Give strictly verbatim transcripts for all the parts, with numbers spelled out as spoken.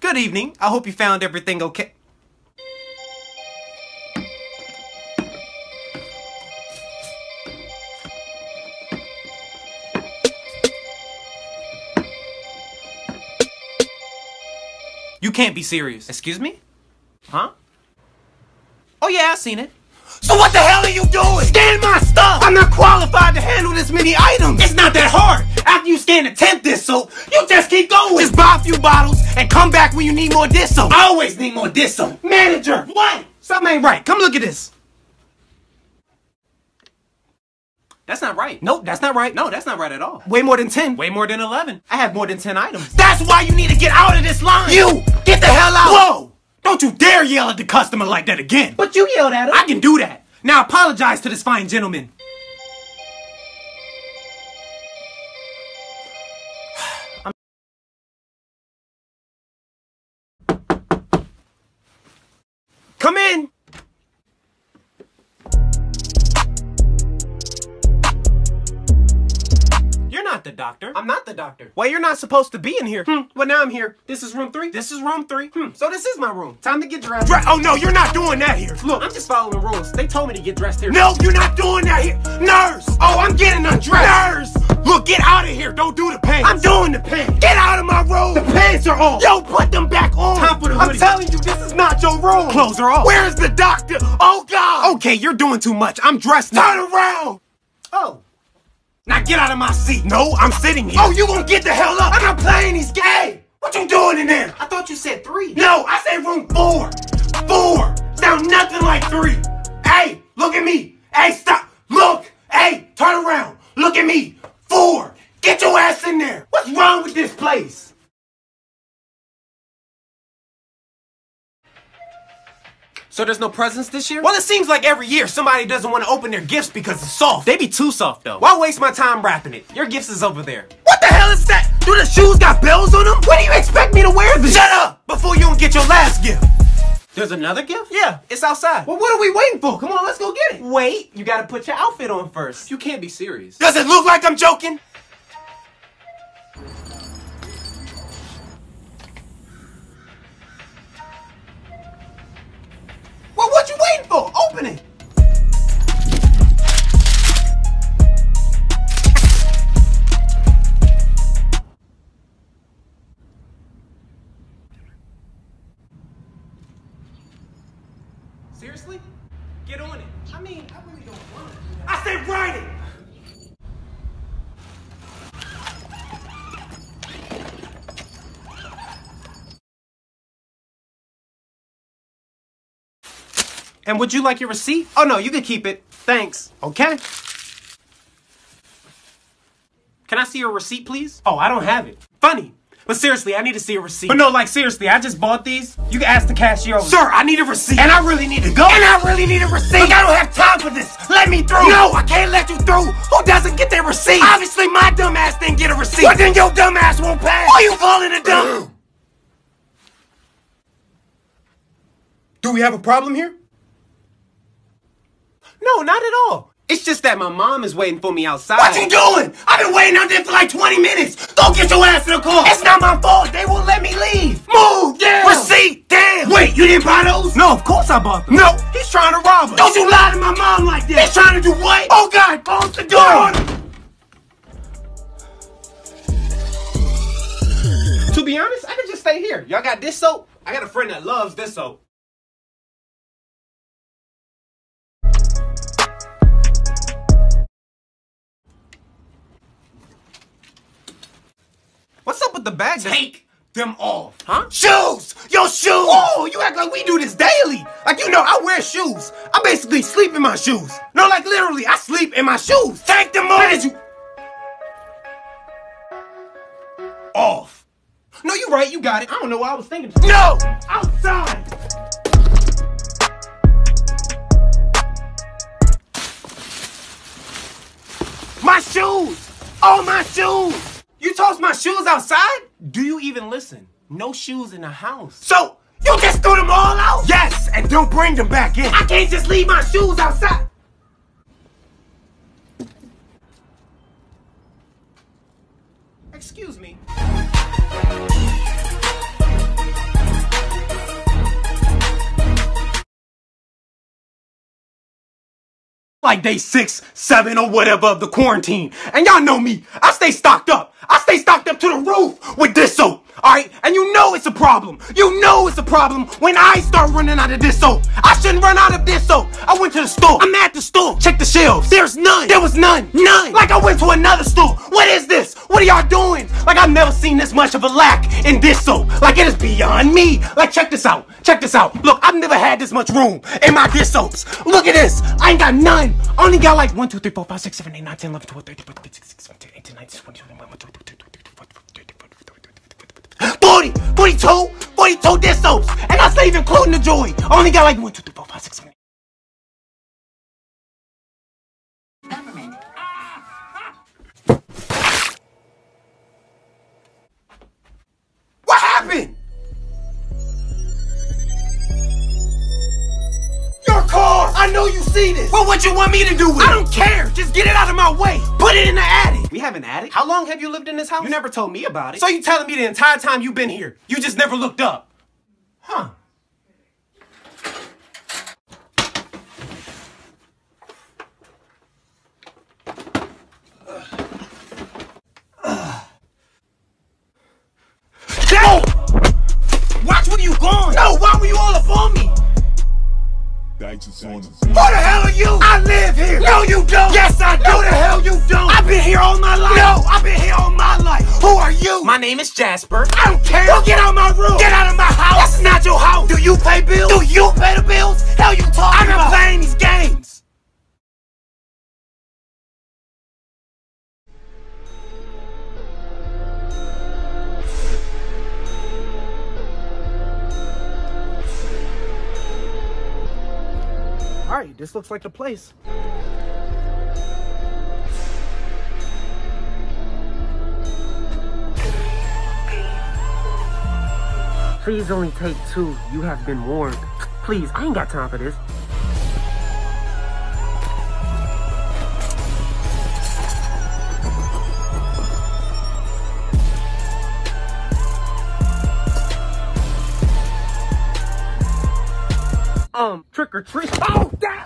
Good evening. I hope you found everything okay. You can't be serious. Excuse me? Huh? Oh yeah, I seen it. So what the hell are you doing? Scan my stuff! I'm not qualified to handle this many items! It's not that hard! After you scan a tenth dish soap, you just keep going! Just buy a few bottles and come back when you need more dish soap! I always need more dish soap! Manager! What? Something ain't right. Come look at this. That's not right. Nope, that's not right. No, that's not right at all. Way more than ten. Way more than eleven. I have more than ten items. That's why you need to get out of this line! You! Get the hell out! Whoa! Don't you dare yell at the customer like that again! But you yelled at him. I can do that! Now apologize to this fine gentleman. Come in! You're not the doctor. I'm not the doctor. Well, you're not supposed to be in here. Hmm, well now I'm here. This is room three? This is room three. Hmm, so this is my room. Time to get dressed. Dre oh no, you're not doing that here. Look, I'm just following rules. They told me to get dressed here. No, you're not doing that here. Nurse! Oh, I'm getting undressed. Nurse! Look, get out of here. Don't do the pants. I'm doing the pants. Get out of my room. The pants are on. Yo, put them back on. Time for the hoodie. I'm telling you, this is not your room. Clothes are off. Where's the doctor? Oh, God. Okay, you're doing too much. I'm dressed now. Turn around. Oh. Now get out of my seat. No, I'm sitting here. Oh, you gonna get the hell up. I'm not playing these games. Hey, what you doing in there? I thought you said three. No, I said room four. Four. Sound nothing like three. Hey, look at me. Hey, stop. Look. Hey, turn around. Look at me. Four. Get your ass in there. What's wrong with this place? So there's no presents this year? Well, it seems like every year somebody doesn't want to open their gifts because it's soft. They be too soft though. Why waste my time wrapping it? Your gifts is over there. What the hell is that? Do the shoes got bells on them? When do you expect me to wear this? Shut up before you don't get your last gift. There's another gift? Yeah, It's outside. well, what are we waiting for? Come on, let's go get it. Wait, you gotta put your outfit on first. You can't be serious. Does it look like I'm joking? Well, what you waiting for? Open it. Seriously? Get on it. I mean, I really don't want it. I said write it. And would you like your receipt? Oh no, you can keep it. Thanks. Okay. Can I see your receipt, please? Oh, I don't have it. Funny. But seriously, I need to see a receipt. But no, like seriously, I just bought these. You can ask the cashier. Sir, I need a receipt. And I really need to go. And I really need a receipt. Look, I don't have time for this. Let me through. No, I can't let you through. Who doesn't get their receipt? Obviously, my dumb ass didn't get a receipt. But then your dumb ass won't pass. Why you calling a dumb? Do we have a problem here? No, not at all. It's just that my mom is waiting for me outside. What you doing? I've been waiting out there for like twenty minutes. Go get your ass in the car. It's not my fault. They won't let me leave. Move, damn. Receipt, damn. Wait, you didn't buy those? No, of course I bought them. No, he's trying to rob us. Don't you lie to my mom like that. He's trying to do what? Oh, God, close the door. To be honest, I could just stay here. Y'all got this soap? I got a friend that loves this soap. What's up with the bag? Take them off. Huh? Shoes! Your shoes! Oh, you act like we do this daily. Like, you know, I wear shoes. I basically sleep in my shoes. No, like literally, I sleep in my shoes. Take them off. Where did you? Off. No, you're right. You got it. I don't know what I was thinking. No! Outside! My shoes! Oh, my shoes! You tossed my shoes outside? Do you even listen? No shoes in the house. So, you just threw them all out? Yes, and don't bring them back in. I can't just leave my shoes outside. Excuse me. like day six, seven, or whatever of the quarantine. And y'all know me. I stay stocked up. I stay stocked up to the roof with dish soap. Alright? And you know it's a problem. You know it's a problem when I start running out of dish soap. I shouldn't run out of dish soap. I went to the store. I'm at the store. Check the shelves. There's none. There was none. None. Like I went to another store. What is this? What are y'all doing? Like I've never seen this much of a lack in dish soap. Like it is beyond me. Like check this out. Check this out. Look, I've never had this much room in my dish soaps. Look at this. I ain't got none. I only got like one, two, three, four, five, six, seven, eight, nine, ten, eleven, twelve, thirteen, fourteen, fifteen, sixteen, seventeen, eighteen, nineteen, twenty, twenty-one, twenty-two, forty, forty-two, forty-two dish soaps. And that's not even including the joy. I only got like one, two, three, four, five, six, seven. What happened? Your car! I know you see this. Well, what you want me to do with it? I don't care. Just get it out of my way. Put it in the attic. We have an attic? How long have you lived in this house? You never told me about it. So you telling me the entire time you've been here, you just never looked up? Huh. No! Watch where you going! No, why were you all up on me? Who the hell are you? I live here! No, you don't! Yes, I do! Who the hell you don't? I've been here all my life! No, I've been here all my life! Who are you? My name is Jasper. I don't care! Well, get out of my room! Get out of my house! That's not your house! Do you pay bills? Do you pay the bills? Hell you talking I'm about? I'm not playing these games! Alright, this looks like the place. Please only take two. You have been warned. Please, I ain't got time for this. Um, trick or treat. Oh, damn!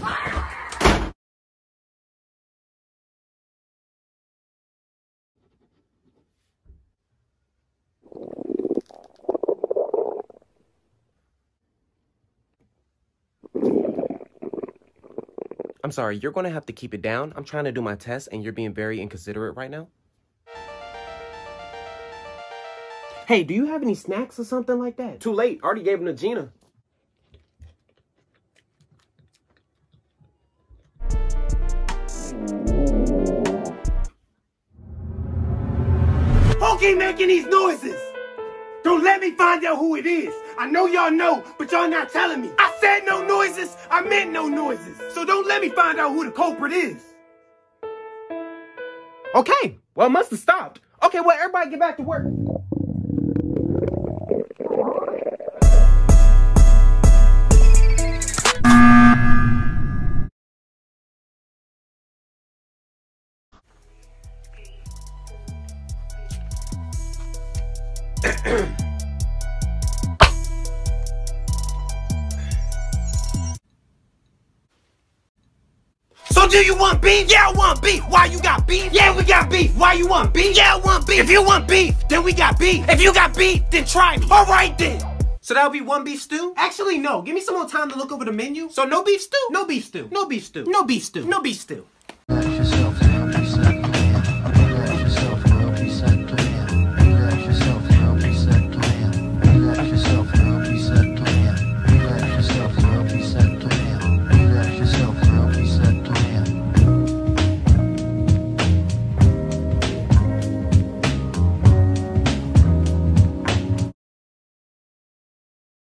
I'm sorry, you're gonna have to keep it down. I'm trying to do my test and you're being very inconsiderate right now. Hey, do you have any snacks or something like that? Too late. Already gave them to Gina. Who keep making these noises? Don't let me find out who it is. I know y'all know, but y'all not telling me. I said no noises. I meant no noises. So don't let me find out who the culprit is. Okay, well, it must have stopped. Okay, well, everybody get back to work. So do you want beef? Yeah, I want beef. Why you got beef? Yeah, we got beef. Why you want beef? Yeah, I want beef. If you want beef, then we got beef. If you got beef, then try me. All right, then. So that'll be one beef stew? Actually, no. Give me some more time to look over the menu. So no beef stew? No beef stew. No beef stew. No beef stew. No beef stew. Yourself.